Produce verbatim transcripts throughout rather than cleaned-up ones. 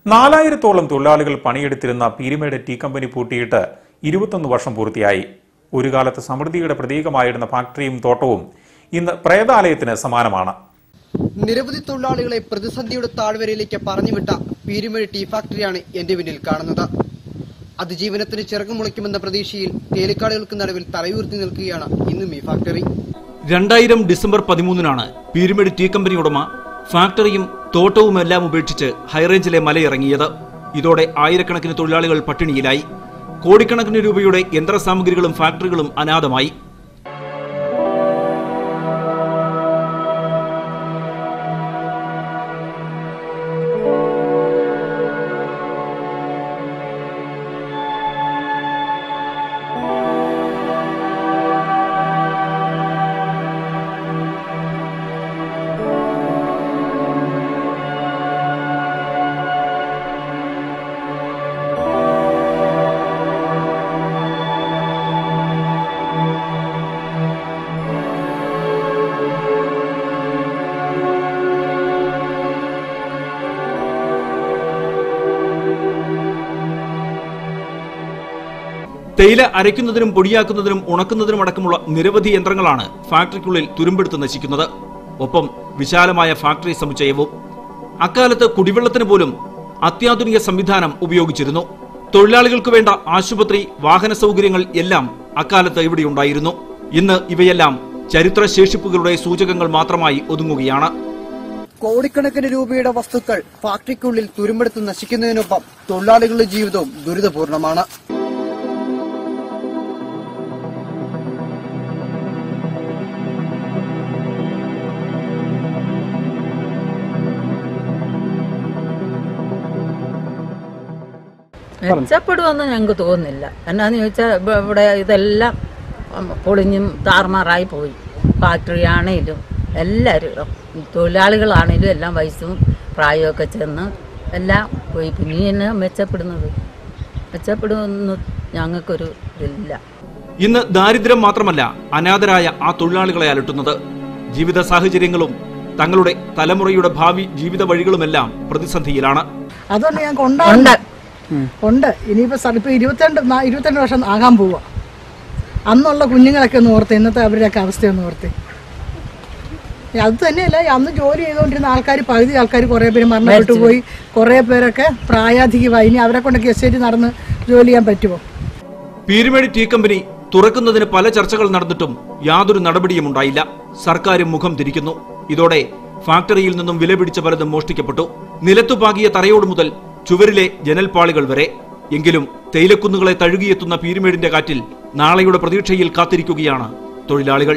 നാലായിരത്തോളം തൊഴിലാളികൾ പണിയെടുത്തിരുന്ന Peermade tea company പൂട്ടിയിട്ട് ഇരുപത്തൊന്ന് വർഷം പൂർത്തിയായി. ഒരു കാലത്ത് സമൃദ്ധിയുടെ പ്രതീകമായിരുന്ന ഫാക്ടറിയും തോട്ടവും ഇന്ന് പ്രേതാലയത്തിന് സമാനമാണ്. നിരവധി തൊഴിലാളികളെ പ്രതിസന്ധിയുടെ താഴ്വരയിലേക്ക് പറഞ്ഞുവിട്ട പീരുമേട് ടീ ഫാക്ടറിയാണ് എന്റെ പിന്നിൽ കാണുന്നത്. അതിജീവനത്തിന് ചിറകു മുളയ്ക്കുമെന്ന പ്രതീക്ഷയിൽ തേലിക്കാടുകൾക്ക് നടുവിൽ തലയുയർത്തി നിൽക്കുകയാണ് ഇന്നും ഈ ഫാക്ടറി. രണ്ടായിരം ഡിസംബർ പതിമൂന്നിനാണ് പീരുമേട് ടീ കമ്പനി ഉടമ ഫാക്ടറിയും തോട്ടവുമെല്ലാം ഉപേക്ഷിച്ച് ഹൈറേഞ്ചിലെ മലയിറങ്ങിയത്. ഇതോടെ ആയിരക്കണക്കിന് തൊഴിലാളികൾ പട്ടിണിയിലായി. കോടിക്കണക്കിന് രൂപയുടെ യന്ത്രസാമഗ്രികളും ഫാക്ടറികളും അനാഥമായി. തേയില അരയ്ക്കുന്നതിനും പൊടിയാക്കുന്നതിനും ഉണക്കുന്നതിനും അടക്കമുള്ള നിരവധി യന്ത്രങ്ങളാണ് ഫാക്ടറിക്കുള്ളിൽ തുരുമ്പെടുത്ത് നശിക്കുന്നത്. ഒപ്പം വിശാലമായ ഫാക്ടറി സമുച്ചയവും. അക്കാലത്ത് കുടിവെള്ളത്തിന് പോലും അത്യാധുനിക സംവിധാനം ഉപയോഗിച്ചിരുന്നു. തൊഴിലാളികൾക്ക് വേണ്ട ആശുപത്രി, വാഹന സൗകര്യങ്ങൾ എല്ലാം അക്കാലത്ത് ഇവിടെയുണ്ടായിരുന്നു. ഇന്ന് ഇവയെല്ലാം ചരിത്ര ശേഷിപ്പുകളുടെ സൂചകങ്ങൾ മാത്രമായി ഒതുങ്ങുകയാണ്. കോടിക്കണക്കിന് രൂപയുടെ വസ്തുക്കൾ ഫാക്ടറിക്കുള്ളിൽ തുരുമ്പെടുത്ത് നശിക്കുന്നതിനൊപ്പം തൊഴിലാളികളുടെ ജീവിതവും ദുരിതപൂർണമാണ്. മെച്ചപ്പെടുമെന്ന് ഞങ്ങൾക്ക് തോന്നുന്നില്ല. എന്നാന്ന് ചോദിച്ചാൽ ഇവിടെ ഇതെല്ലാം പൊളിഞ്ഞും താറുമാറായി പോയി. ഫാക്ടറി ആണേലും എല്ലാവരും തൊഴിലാളികളാണേലും എല്ലാം വയസ്സും പ്രായമൊക്കെ ചെന്ന് എല്ലാം പോയി. പിന്നെ തന്നെ മെച്ചപ്പെടുന്നത് മെച്ചപ്പെടുമെന്ന് ഞങ്ങൾക്കൊരു ഇതില്ല. ഇന്ന് ദാരിദ്ര്യം മാത്രമല്ല അനാഥരായ ആ തൊഴിലാളികളെ അലട്ടുന്നത്. ജീവിത സാഹചര്യങ്ങളും തങ്ങളുടെ തലമുറയുടെ ഭാവി ജീവിത വഴികളുമെല്ലാം പ്രതിസന്ധിയിലാണ്. അതുകൊണ്ട് ഞാൻ കൊണ്ടുണ്ട് ഉണ്ട് ഇനിയിപ്പോ ഇപ്പൊ ഇരുപത്തിരണ്ട് ഇരുപത്തിരണ്ട് വർഷം ആകാൻ പോവുക. അന്നുള്ള കുഞ്ഞുങ്ങളൊക്കെ ഒന്ന് ഓർത്ത്, ഇന്നത്തെ അവരുടെയൊക്കെ അവസ്ഥയൊന്ന് ഓർത്ത്. അത് തന്നെയല്ല, അന്ന് ജോലി ചെയ്തുകൊണ്ടിരുന്ന ആൾക്കാർ പകുതി ആൾക്കാർ കുറെ പേര് മരണപ്പെട്ടു പോയി. കുറെ പേരൊക്കെ പ്രായാധികമായി. ഇനി അവരെ കൊണ്ടൊക്കെ എസ്റ്റേറ്റ് നടന്ന് ജോലി ചെയ്യാൻ പറ്റുമോ? പീരുമേട് ടീ കമ്പനി തുറക്കുന്നതിന് പല ചർച്ചകൾ നടന്നിട്ടും യാതൊരു നടപടിയും ഉണ്ടായില്ല. സർക്കാരും മുഖം തിരിക്കുന്നു. ഇതോടെ ഫാക്ടറിയിൽ നിന്നും വിലപിടിച്ച പലതും മോഷ്ടിക്കപ്പെട്ടു. നിലത്തുപാകിയ തറയോട് മുതൽ ചുവരിലെ ജനൽപ്പാളികൾ വരെ. എങ്കിലും തേയിലക്കുന്നുകളെ തഴുകിയെത്തുന്ന പീരുമേടിന്റെ കാറ്റിൽ നാളെയുടെ പ്രതീക്ഷയിൽ കാത്തിരിക്കുകയാണ് തൊഴിലാളികൾ.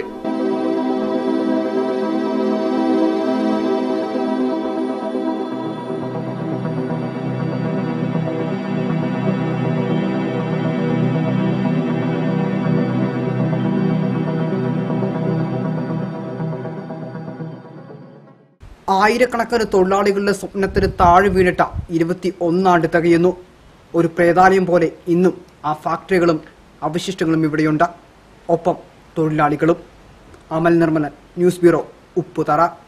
ആയിരക്കണക്കിന് തൊഴിലാളികളുടെ സ്വപ്നത്തിന് താഴെ വീണിട്ട ഇരുപത്തി ഒന്നാണ്ട് തികയുന്നു. ഒരു പ്രേതാലയം പോലെ ഇന്നും ആ ഫാക്ടറികളും അവശിഷ്ടങ്ങളും ഇവിടെയുണ്ട്. ഒപ്പം തൊഴിലാളികളും. Amal Nirmalan, news bureau, Upputhara.